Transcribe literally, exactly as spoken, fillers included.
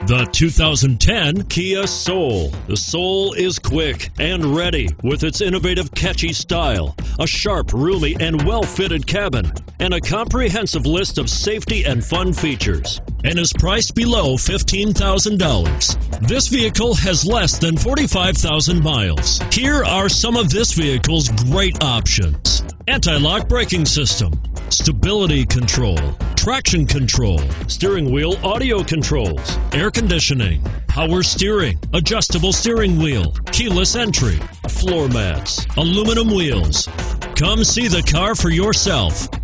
The two thousand ten Kia Soul. The Soul is quick and ready with its innovative, catchy style, a sharp, roomy, and well-fitted cabin, and a comprehensive list of safety and fun features, and is priced below fifteen thousand dollars. This vehicle has less than forty-five thousand miles. Here are some of this vehicle's great options: anti-lock braking system, stability control, traction control, steering wheel audio controls, air conditioning, power steering, adjustable steering wheel, keyless entry, floor mats, aluminum wheels. Come see the car for yourself.